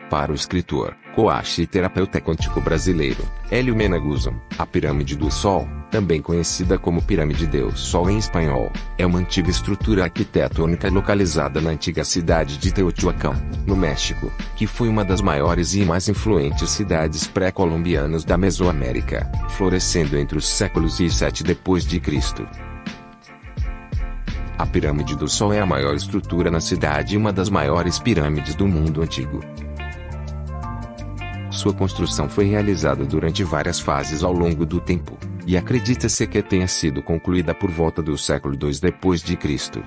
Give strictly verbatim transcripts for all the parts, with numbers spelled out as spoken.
Para o escritor, coach e terapeuta quântico brasileiro, Hélio Meneguzzo, a Pirâmide do Sol, também conhecida como Pirâmide del Sol em espanhol, é uma antiga estrutura arquitetônica localizada na antiga cidade de Teotihuacán, no México, que foi uma das maiores e mais influentes cidades pré-colombianas da Mesoamérica, florescendo entre os séculos I e sete depois de Cristo. A Pirâmide do Sol é a maior estrutura na cidade e uma das maiores pirâmides do mundo antigo. Sua construção foi realizada durante várias fases ao longo do tempo, e acredita-se que tenha sido concluída por volta do século dois depois de Cristo.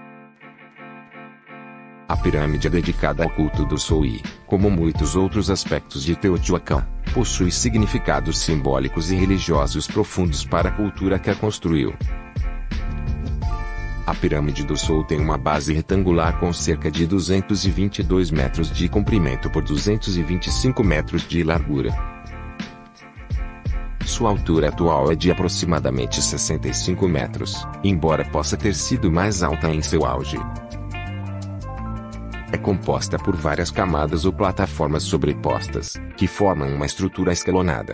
A pirâmide é dedicada ao culto do Sol e, como muitos outros aspectos de Teotihuacán, possui significados simbólicos e religiosos profundos para a cultura que a construiu. A Pirâmide do Sol tem uma base retangular com cerca de duzentos e vinte e dois metros de comprimento por duzentos e vinte e cinco metros de largura. Sua altura atual é de aproximadamente sessenta e cinco metros, embora possa ter sido mais alta em seu auge. É composta por várias camadas ou plataformas sobrepostas, que formam uma estrutura escalonada.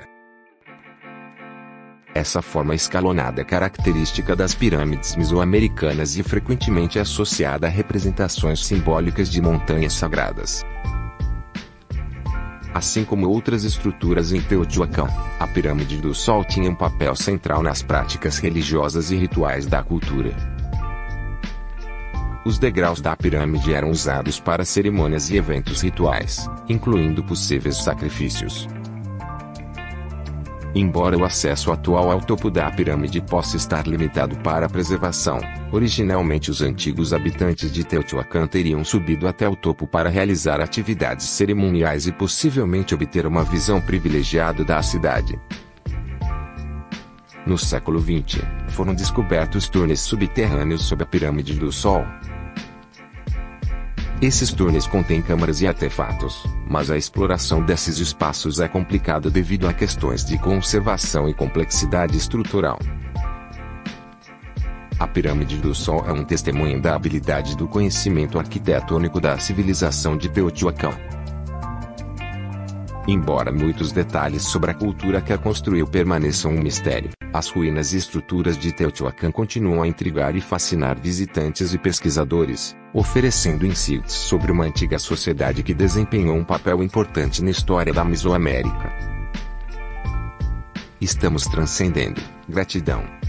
Essa forma escalonada é característica das pirâmides mesoamericanas e frequentemente é associada a representações simbólicas de montanhas sagradas. Assim como outras estruturas em Teotihuacán, a Pirâmide do Sol tinha um papel central nas práticas religiosas e rituais da cultura. Os degraus da pirâmide eram usados para cerimônias e eventos rituais, incluindo possíveis sacrifícios. Embora o acesso atual ao topo da pirâmide possa estar limitado para a preservação, originalmente os antigos habitantes de Teotihuacán teriam subido até o topo para realizar atividades cerimoniais e possivelmente obter uma visão privilegiada da cidade. No século vinte, foram descobertos túneis subterrâneos sob a Pirâmide do Sol. Esses túneis contêm câmaras e artefatos, mas a exploração desses espaços é complicada devido a questões de conservação e complexidade estrutural. A Pirâmide do Sol é um testemunho da habilidade do conhecimento arquitetônico da civilização de Teotihuacán. Embora muitos detalhes sobre a cultura que a construiu permaneçam um mistério, as ruínas e estruturas de Teotihuacán continuam a intrigar e fascinar visitantes e pesquisadores, oferecendo insights sobre uma antiga sociedade que desempenhou um papel importante na história da Mesoamérica. Estamos transcendendo. Gratidão.